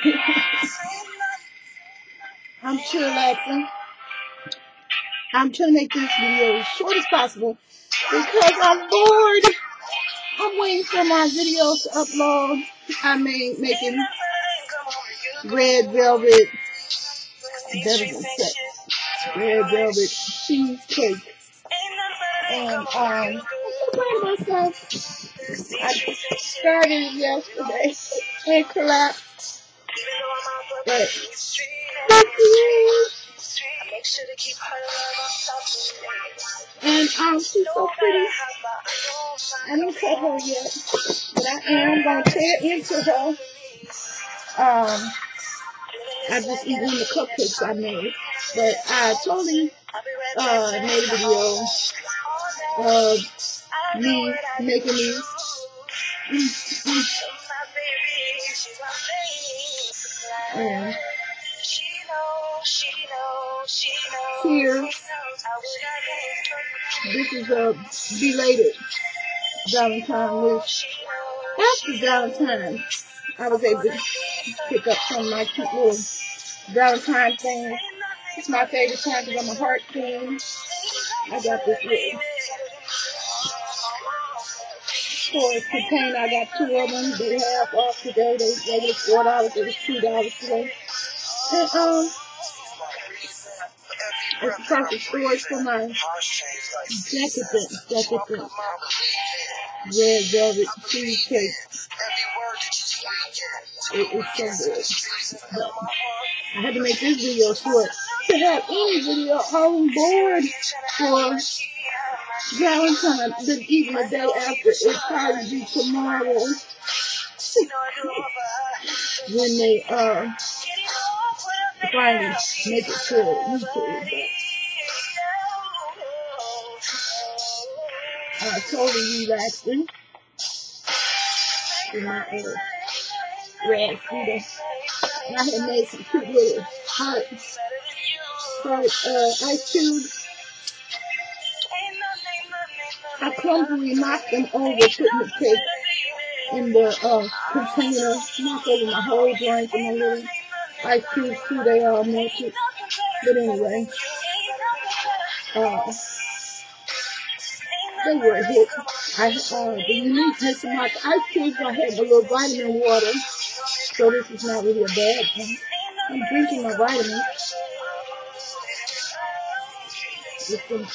I'm chillaxing. I'm trying to make this video as short as possible because I'm bored. I'm waiting for my videos to upload. I made making red velvet, better than sex, red velvet cheesecake. And I'm so proud of myself. I started it yesterday and collapsed. But and she's so pretty. I didn't cut her yet, but I am going to tear into her. I just eat one of the cupcakes I made, but I totally made a video of me making these. And here, this is a belated Valentine wish. After Valentine, I was able to pick up some of my cute little Valentine things. It's my favorite time because I'm a heart queen. I got this little storage container. I got 2 of them. They have off today. They regular $4. It was $2 today. And it's the perfect storage for my decadent red velvet cheesecake. It is so good. But I had to make this video short. To have any video on board for Valentine's, but even the day after, it'll probably be tomorrow. When they finally make it to YouTube. But totally relaxing in my red scooter. And I had made some cute little heart ice cubes. I clumsily knocked them over, putting the cake in the container, knocked over my whole drink and my little ice cubes too. They all melted. But anyway, they were a hit. The uniqueness of my ice cubes, I had a little vitamin water, so this is not really a bad thing. I'm drinking my vitamins with some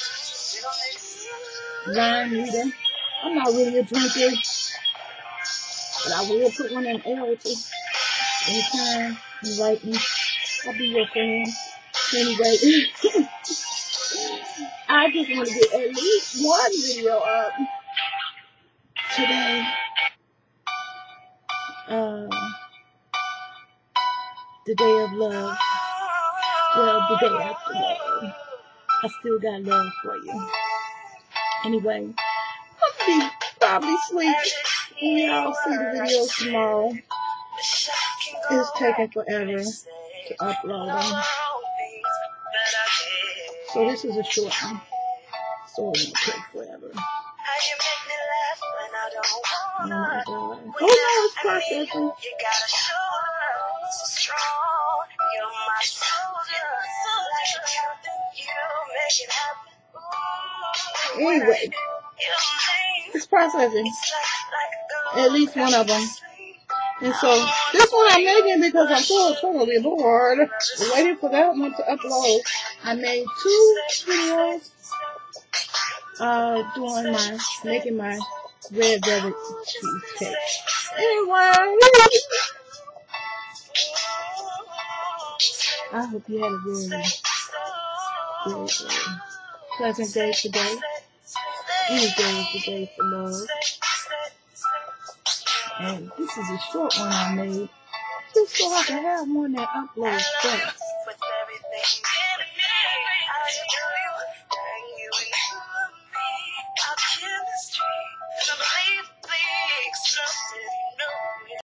lime reader. I'm not really a drinker, but I will put one in L too. Anytime, invite me. I'll be your friend. Anyway, I just want to get at least one video up today. The day of love. Well, the day after love. I still got love for you. Anyway, I'll be probably sleep. And y'all see the videos tomorrow. It's taking forever to upload them. So this is a short one. So it won't take forever. Oh my God. Oh no, it's processing. Anyway, it's processing. At least one of them. And so, this one I'm making because I'm so totally bored. Waiting for that one to upload. I made 2 videos making my red velvet cheesecake. Anyway, I hope you had a very pleasant day today. Any day is the day for love. And this is a short one I made, just so I can have one that uploads fast.